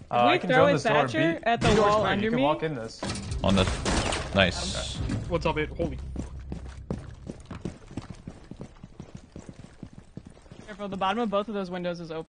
I can throw drone a this door. Thatcher at the B-door's wall clear. under You can me? walk in this. On the... Nice. What's up, it? Holy. Careful, the bottom of both of those windows is open.